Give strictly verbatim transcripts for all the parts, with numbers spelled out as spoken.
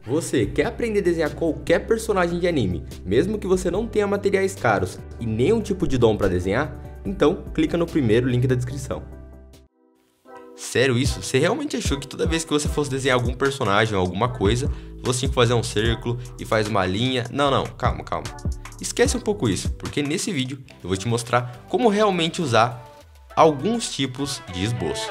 Você quer aprender a desenhar qualquer personagem de anime, mesmo que você não tenha materiais caros e nenhum tipo de dom para desenhar? Então, clica no primeiro link da descrição. Sério isso? Você realmente achou que toda vez que você fosse desenhar algum personagem ou alguma coisa, você tinha que fazer um círculo e faz uma linha? Não, não, calma, calma. Esquece um pouco isso, porque nesse vídeo eu vou te mostrar como realmente usar alguns tipos de esboço.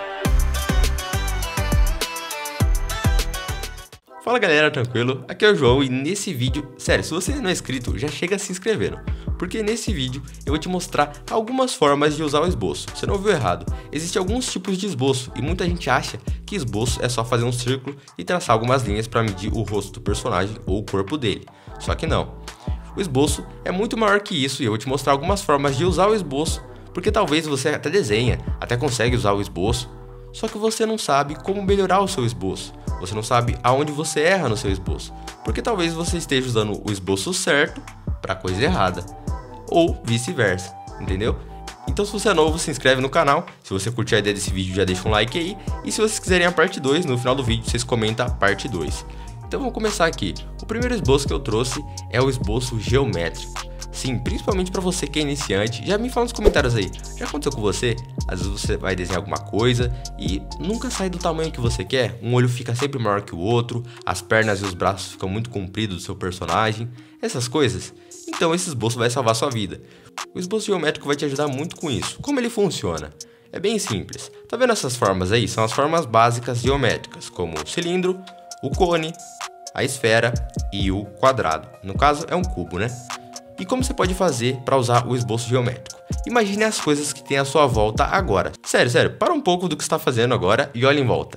Fala galera, tranquilo? Aqui é o João e nesse vídeo, sério, se você não é inscrito, já chega se inscrevendo, porque nesse vídeo eu vou te mostrar algumas formas de usar o esboço. Você não ouviu errado, existem alguns tipos de esboço e muita gente acha que esboço é só fazer um círculo e traçar algumas linhas para medir o rosto do personagem ou o corpo dele, só que não. O esboço é muito maior que isso e eu vou te mostrar algumas formas de usar o esboço, porque talvez você até desenha, até consegue usar o esboço, só que você não sabe como melhorar o seu esboço. Você não sabe aonde você erra no seu esboço, porque talvez você esteja usando o esboço certo para coisa errada, ou vice-versa, entendeu? Então se você é novo, se inscreve no canal, se você curtir a ideia desse vídeo já deixa um like aí, e se vocês quiserem a parte dois, no final do vídeo vocês comentam a parte dois. Então vamos começar aqui. O primeiro esboço que eu trouxe é o esboço geométrico. Sim, principalmente para você que é iniciante, já me fala nos comentários aí, já aconteceu com você? Às vezes você vai desenhar alguma coisa e nunca sai do tamanho que você quer, um olho fica sempre maior que o outro, as pernas e os braços ficam muito compridos do seu personagem, essas coisas. Então esse esboço vai salvar sua vida. O esboço geométrico vai te ajudar muito com isso. Como ele funciona? É bem simples. Tá vendo essas formas aí? São as formas básicas geométricas, como o cilindro, o cone, a esfera e o quadrado. No caso é um cubo, né? E como você pode fazer para usar o esboço geométrico? Imagine as coisas que tem à sua volta agora. Sério, sério, para um pouco do que você está fazendo agora e olha em volta.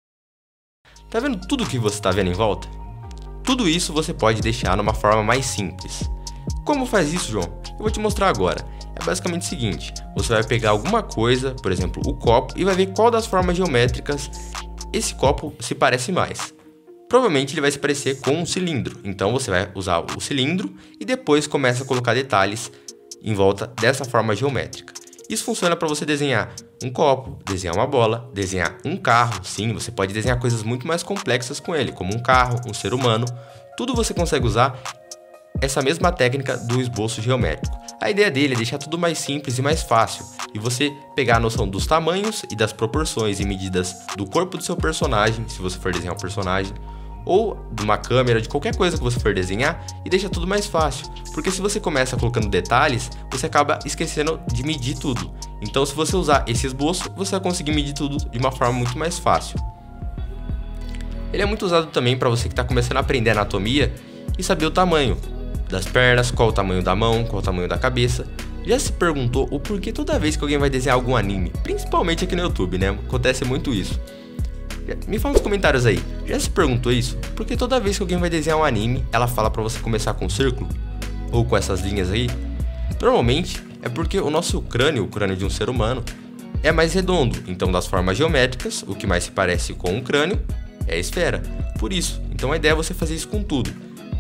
Tá vendo tudo que você está vendo em volta? Tudo isso você pode deixar numa forma mais simples. Como faz isso, João? Eu vou te mostrar agora. É basicamente o seguinte, você vai pegar alguma coisa, por exemplo, o copo, e vai ver qual das formas geométricas esse copo se parece mais. Provavelmente ele vai se parecer com um cilindro, então você vai usar o cilindro e depois começa a colocar detalhes em volta dessa forma geométrica. Isso funciona para você desenhar um copo, desenhar uma bola, desenhar um carro. Sim, você pode desenhar coisas muito mais complexas com ele, como um carro, um ser humano. Tudo você consegue usar essa mesma técnica do esboço geométrico. A ideia dele é deixar tudo mais simples e mais fácil, e você pegar a noção dos tamanhos e das proporções e medidas do corpo do seu personagem, se você for desenhar um personagem, ou de uma câmera, de qualquer coisa que você for desenhar, e deixa tudo mais fácil, porque se você começa colocando detalhes, você acaba esquecendo de medir tudo. Então se você usar esse esboço, você vai conseguir medir tudo de uma forma muito mais fácil. Ele é muito usado também para você que está começando a aprender anatomia e saber o tamanho das pernas, qual o tamanho da mão, qual o tamanho da cabeça. Já se perguntou o porquê toda vez que alguém vai desenhar algum anime, principalmente aqui no YouTube, né? Acontece muito isso. Me fala nos comentários aí, já se perguntou isso? Porque toda vez que alguém vai desenhar um anime, ela fala pra você começar com um círculo? Ou com essas linhas aí? Normalmente é porque o nosso crânio, o crânio de um ser humano, é mais redondo. Então das formas geométricas, o que mais se parece com um crânio é a esfera. Por isso, então a ideia é você fazer isso com tudo.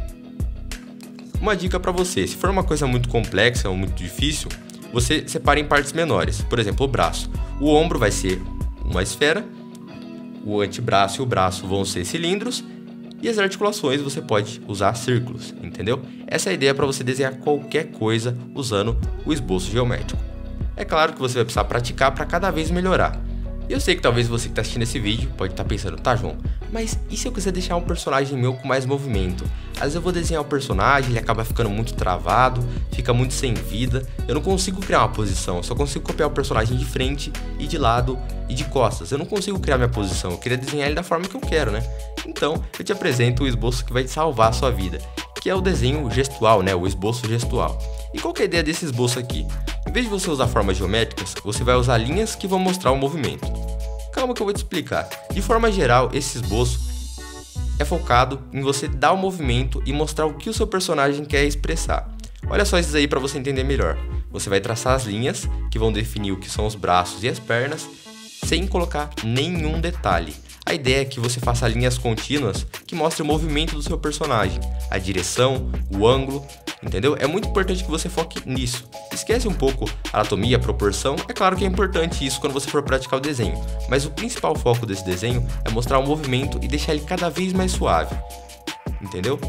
Uma dica pra você, se for uma coisa muito complexa ou muito difícil, você separa em partes menores. Por exemplo, o braço. O ombro vai ser uma esfera, o antebraço e o braço vão ser cilindros e as articulações você pode usar círculos, entendeu? Essa é a ideia para você desenhar qualquer coisa usando o esboço geométrico. É claro que você vai precisar praticar para cada vez melhorar. E eu sei que talvez você que está assistindo esse vídeo pode estar pensando, tá João, mas e se eu quiser deixar um personagem meu com mais movimento? Às vezes eu vou desenhar o personagem, ele acaba ficando muito travado, fica muito sem vida, eu não consigo criar uma posição, eu só consigo copiar o personagem de frente e de lado e de costas, eu não consigo criar minha posição, eu queria desenhar ele da forma que eu quero, né? Então eu te apresento o esboço que vai salvar a sua vida, que é o desenho gestual, né? O esboço gestual. E qual que é a ideia desse esboço aqui? Em vez de você usar formas geométricas, você vai usar linhas que vão mostrar o movimento. Calma que eu vou te explicar. De forma geral, esse esboço é focado em você dar o movimento e mostrar o que o seu personagem quer expressar. Olha só esses aí para você entender melhor. Você vai traçar as linhas que vão definir o que são os braços e as pernas, sem colocar nenhum detalhe. A ideia é que você faça linhas contínuas que mostrem o movimento do seu personagem, a direção, o ângulo, entendeu? É muito importante que você foque nisso. Esquece um pouco a anatomia, a proporção. É claro que é importante isso quando você for praticar o desenho, mas o principal foco desse desenho é mostrar o movimento e deixar ele cada vez mais suave. entendeu?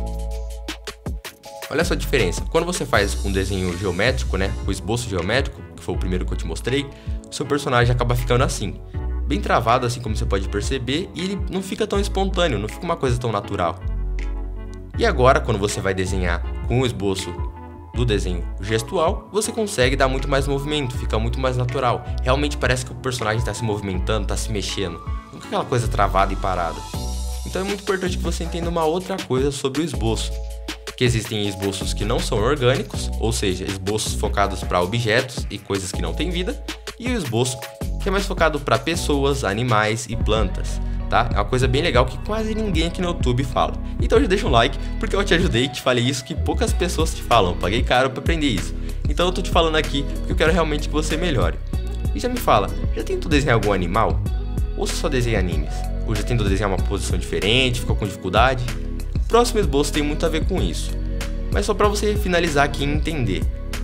Olha só a diferença. Quando você faz um desenho geométrico, né, o esboço geométrico, que foi o primeiro que eu te mostrei, o seu personagem acaba ficando assim, bem travado, assim como você pode perceber, e ele não fica tão espontâneo, não fica uma coisa tão natural. E agora, quando você vai desenhar com o esboço do desenho gestual, você consegue dar muito mais movimento, fica muito mais natural. Realmente parece que o personagem está se movimentando, está se mexendo, não fica aquela coisa travada e parada. Então é muito importante que você entenda uma outra coisa sobre o esboço, que existem esboços que não são orgânicos, ou seja, esboços focados para objetos e coisas que não têm vida, e o esboço que é mais focado para pessoas, animais e plantas, tá? É uma coisa bem legal que quase ninguém aqui no YouTube fala. Então já deixa um like, porque eu te ajudei e te falei isso que poucas pessoas te falam, eu paguei caro para aprender isso. Então eu tô te falando aqui porque eu quero realmente que você melhore. E já me fala, já tentou desenhar algum animal? Ou você só desenha animes? Ou já tentou desenhar uma posição diferente, ficou com dificuldade? O próximo esboço tem muito a ver com isso, mas só para você finalizar aqui e entender.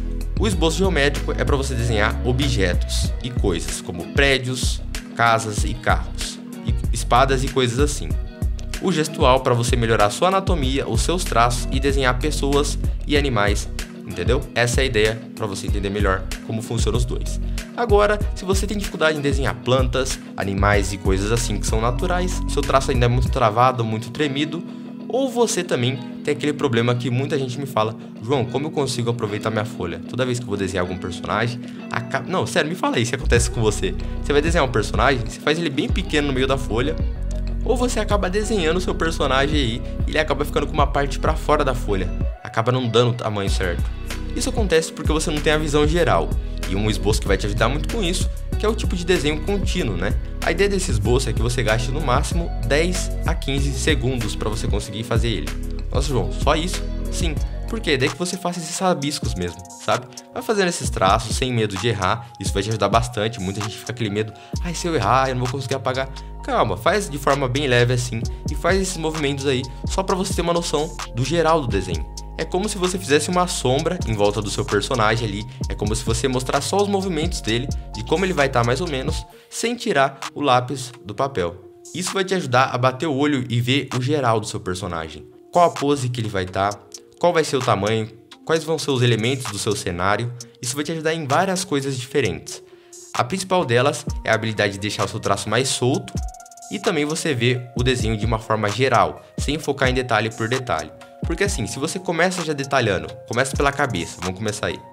O esboço geométrico é para você desenhar objetos e coisas como prédios, casas e carros, e espadas e coisas assim. O gestual para você melhorar sua anatomia, os seus traços e desenhar pessoas e animais, entendeu? Essa é a ideia para você entender melhor como funcionam os dois. Agora, se você tem dificuldade em desenhar plantas, animais e coisas assim que são naturais, seu traço ainda é muito travado, muito tremido, ou você também tem aquele problema que muita gente me fala: João, como eu consigo aproveitar minha folha? Toda vez que eu vou desenhar algum personagem, acaba... Não, sério, me fala aí se acontece com você. Você vai desenhar um personagem, você faz ele bem pequeno no meio da folha, ou você acaba desenhando o seu personagem aí e ele acaba ficando com uma parte para fora da folha, acaba não dando o tamanho certo. Isso acontece porque você não tem a visão geral, e um esboço que vai te ajudar muito com isso, que é o tipo de desenho contínuo, né? A ideia desse esboço é que você gaste no máximo dez a quinze segundos para você conseguir fazer ele. Nossa, João, só isso? Sim, porque daí que você faça esses rabiscos mesmo, sabe? Vai fazendo esses traços sem medo de errar, isso vai te ajudar bastante. Muita gente fica com aquele medo: ai, se eu errar, eu não vou conseguir apagar. Calma, faz de forma bem leve assim, e faz esses movimentos aí, só para você ter uma noção do geral do desenho. É como se você fizesse uma sombra em volta do seu personagem ali, é como se você mostrasse só os movimentos dele, de como ele vai estar mais ou menos, sem tirar o lápis do papel. Isso vai te ajudar a bater o olho e ver o geral do seu personagem. Qual a pose que ele vai estar, qual vai ser o tamanho, quais vão ser os elementos do seu cenário. Isso vai te ajudar em várias coisas diferentes. A principal delas é a habilidade de deixar o seu traço mais solto, e também você vê o desenho de uma forma geral, sem focar em detalhe por detalhe. Porque assim, se você começa já detalhando, começa pela cabeça, vamos começar aí.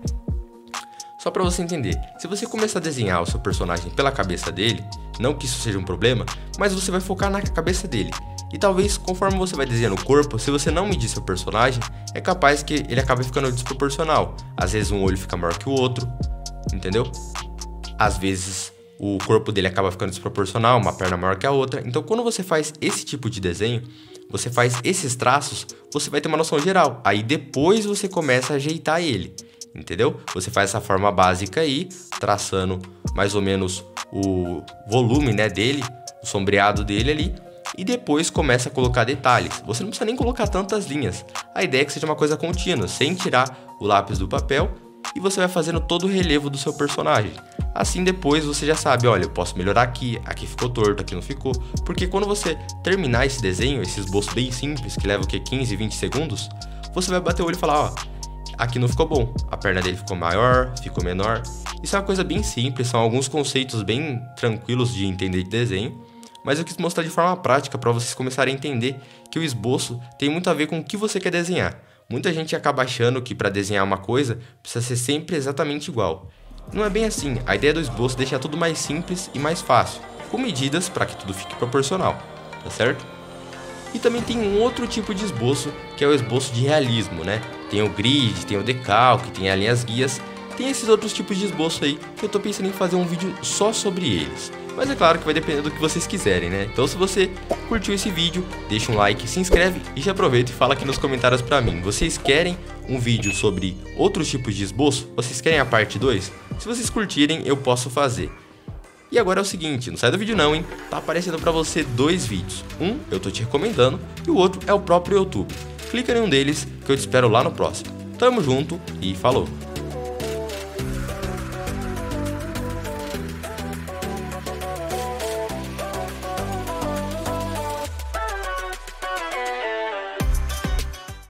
Só pra você entender, se você começar a desenhar o seu personagem pela cabeça dele, não que isso seja um problema, mas você vai focar na cabeça dele. E talvez, conforme você vai desenhando o corpo, se você não medir seu personagem, é capaz que ele acabe ficando desproporcional. Às vezes um olho fica maior que o outro, entendeu? Às vezes o corpo dele acaba ficando desproporcional, uma perna maior que a outra. Então quando você faz esse tipo de desenho, você faz esses traços, você vai ter uma noção geral. Aí depois você começa a ajeitar ele, entendeu? Você faz essa forma básica aí, traçando mais ou menos o volume, né, dele, o sombreado dele ali, e depois começa a colocar detalhes. Você não precisa nem colocar tantas linhas. A ideia é que seja uma coisa contínua, sem tirar o lápis do papel, e você vai fazendo todo o relevo do seu personagem. Assim depois você já sabe: olha, eu posso melhorar aqui, aqui ficou torto, aqui não ficou. Porque quando você terminar esse desenho, esse esboço bem simples, que leva o que, quinze, vinte segundos, você vai bater o olho e falar: ó, aqui não ficou bom, a perna dele ficou maior, ficou menor. Isso é uma coisa bem simples, são alguns conceitos bem tranquilos de entender de desenho, mas eu quis mostrar de forma prática para vocês começarem a entender que o esboço tem muito a ver com o que você quer desenhar. Muita gente acaba achando que para desenhar uma coisa precisa ser sempre exatamente igual. Não é bem assim. A ideia do esboço é deixar tudo mais simples e mais fácil, com medidas para que tudo fique proporcional, tá certo? E também tem um outro tipo de esboço, que é o esboço de realismo, né? Tem o grid, tem o decalque, tem as linhas guias, tem esses outros tipos de esboço aí, que eu tô pensando em fazer um vídeo só sobre eles. Mas é claro que vai depender do que vocês quiserem, né? Então se você curtiu esse vídeo, deixa um like, se inscreve e já aproveita e fala aqui nos comentários pra mim. Vocês querem um vídeo sobre outros tipos de esboço? Vocês querem a parte dois? Se vocês curtirem, eu posso fazer. E agora é o seguinte, não sai do vídeo não, hein? Tá aparecendo pra você dois vídeos. Um eu tô te recomendando e o outro é o próprio YouTube. Clica em um deles que eu te espero lá no próximo. Tamo junto e falou!